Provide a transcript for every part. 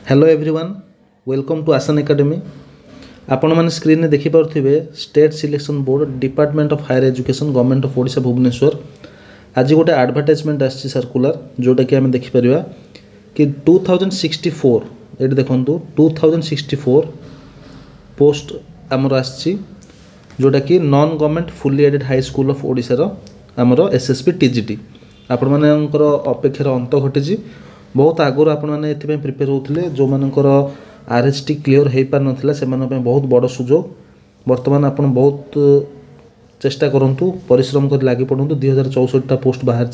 Hello everyone, welcome to Asan academy. आपण मैंने screen में देखिपे state selection board department of higher education government of Odisha Bhubaneswar आज गोटे एडवर्टाइजमेंट आसी सर्कुलर जोटा कि आम देखिपर कि 2064 ये देखूँ 2064 पोस्ट आमर आसी जोटा कि non government fully aided high school of Odisha आमर एसएसबी टीजीटी आपण मानकर अपेक्षार अंत घटी बहुत आगुरी आपण मैंने प्रिपेयर होते जो मानकर आरएचटी क्लीयर हो पार नाला से बहुत बड़ सुजोग बर्तमान आप बहुत चेष्टा करूँ परिश्रम कर लगी पड़ू 2064 पोस्ट बाहर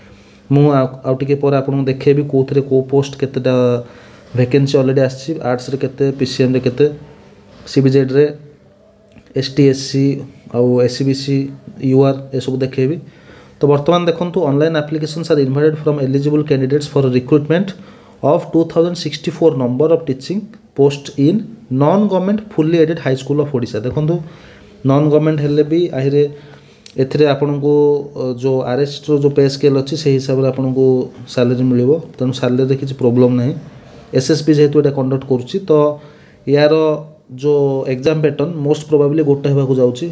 मुझे पर आपको देखेबी कौन कौ पोस्ट केतेटा वैकेंसी ऑलरेडी आसी आर्ट्स रे केते पीसीएम रे केते सीबीजेड रे एसटी एससी आउ एससीबीसी यूआर ये सब देखेबी। तो बर्तमान देखो online applications are invited from eligible candidates for recruitment of 2064 number of teaching post in non government fully aided high school of Odisha. देखो नॉन गवर्नमेंट हेल्ले भी आहिरे एथिरे आपनको जो आरएस जो पे स्केल अच्छी से हिसाब से आपको सैलरी मिल तेणु सैलरी किसी प्रोब्लेम ना। एसएसबी जेहेतु ये कंडक्ट करुच्ची तो यार जो एग्जाम पैटर्न मोस्ट प्रोबेबली गोटे होगा जाऊँगी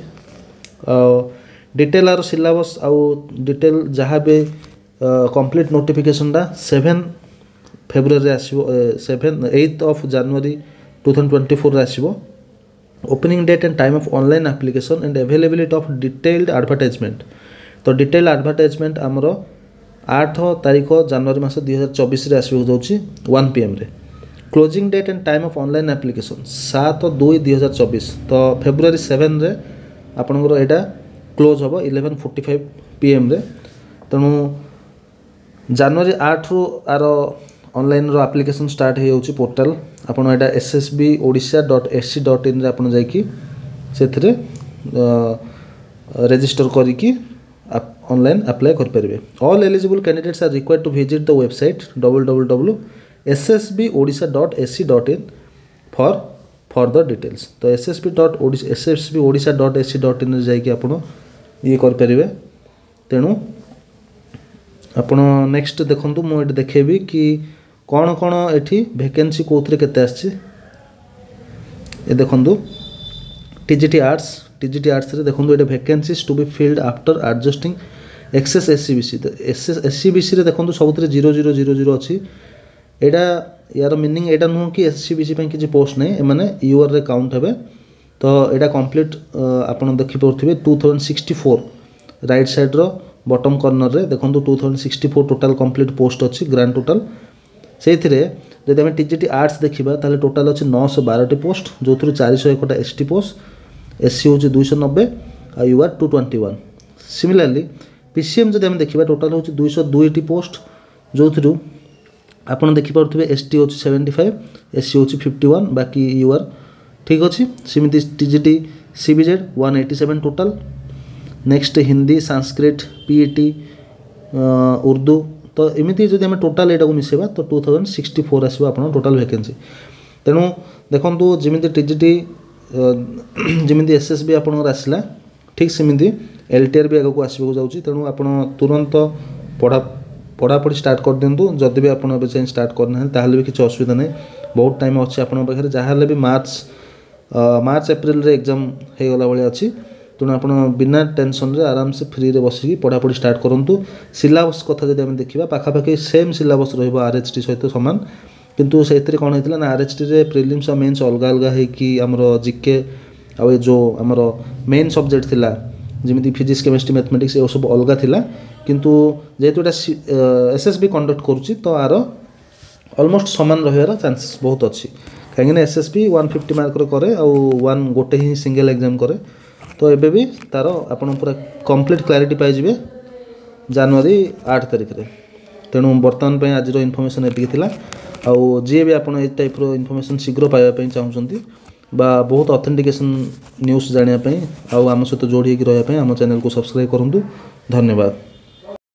डिटेल आर सिलेबस आउ डिटेल जहाँ भी कंप्लीट नोटिफिकेशन 7 फेब्रुआरी आसो 8 ऑफ जनवरी 2024 आसो। Opening date and time of online application and availability of detailed advertisement. तो डिटेल एडवर्टाइजमेंट आमर 8 तारीख जनवरी मास 2024 आसो जाऊँगी 1 PM रे। Closing date and time of online application 7/2/2024। तो फेब्रुआरी 7 रे आपनकर एटा क्लोज हम 11:45 PM रे। तेणु जनवरी 8 रु आर ऑनलाइन रो एप्लिकेशन स्टार्ट हो जाउची पोर्टल आपन एटा ssbodisha.ac.in रे आपन जाईकी सेथरे रजिस्टर करिकी ऑनलाइन अप्लाई कर परिबे। All eligible candidates are required to visit the website www.ssbodisha.ac.in for further details. तो ssbodisha.ac.in रे जाईकी आपन ये करें। तेणु आपण नेक्स्ट देखु मुझे देखेबी कि कौन कौन ये वैकेंसी कौन केते आछि। ये देखु टीजीटी आर्ट्स रे देखु ये vacancies to be filled after adjusting excess SCBC. तो एससीबीसी रे देखु सब 0000 अच्छी एटा यार मीनिंग एटा नुह कि एससीबीसी किसी पोस्ट नहीं एमाने यूआर रे काउंट हेबे। तो यहाँ कम्प्लीट आपड़ देखिपे 2064 राइट साइड रो बॉटम कॉर्नर रे देखो 2064 टोटाल कंप्लीट पोस्ट अच्छी ग्रांड टोटाल से जब आम टीजीटी आर्ट्स देखा ताले टोटाल अच्छी 912 पोस्ट जो 401 एसटी पोस्ट एससी हूँ 290 आ यूआर 221। सिमिलरली पीसीएम जब आम देखा टोटाल हूँ 202 पोस्ट जो आप देखिपे एसटी हूँ 75 एससी हूँ 51 बाकी यूआर ठीक अच्छी। सेमती TGT CBZ 187 total. Next Hindi Sanskrit PET Urdu तो एमती जब आम टोटाल यहाँ को मिसेबा तो 2064 आसो आप टोटाल वैकेंसी। तेणु देखो जमी टीजीटी जमी एसएसबी आपंकर आसला ठीक सेमती एलटीआर भी आगे आसको जाऊँगी। तेणु आप तुरंत पढ़ापढ़ी स्टार्ट कर दिंतु जदि भी आप स्टार्ट करना ताहले भी किसी असुविधा नहीं बहुत टाइम अच्छे आपन पाखे जहाँ भी मार्च एप्रिल रे एग्जाम हो गला भाई अच्छी। तेणु आप बिना टेंशन रे आराम से फ्री रे बसिकी पढ़ापढ़ी स्टार्ट करूँ। सिलेबस कथा जब आम देखा पाखापाखि सेम सिलेबस रहित सहित सामान किंतु से कौन होता ना आरएचटी रे प्रिलिम्स और मेन्स अलग अलग होमर जीके आ जो आमर मेन सब्जेक्ट थिला जमी फिजिक्स केमिस्ट्री मैथमेटिक्स ये सब अलग थिला किंतु जेहेतु एसएसबी कंडक्ट करुच्ची तो आर ऑलमोस्ट सामान रहार चांसेस बहुत अच्छी कहीं एसएसबी 150 मार्क करे आउ 1 गोटे ही सिंगल एग्जाम करे। तो एबे भी तार आपन पूरा कंप्लीट क्लैरिटी पाइबे जनवरी 8 तारिख रे। तेणु बर्तमान आज इनफॉरमेशन एति थिला आउ जी भी आपन ए टाइप रो इनफॉरमेशन शीघ्र पाइबा चाहूँगी बा बहुत ऑथेंटिकेशन न्यूज़ जानिया आउ आम सहित जोड़ी रहा आम चैनल को सब्सक्राइब करूँ। धन्यवाद।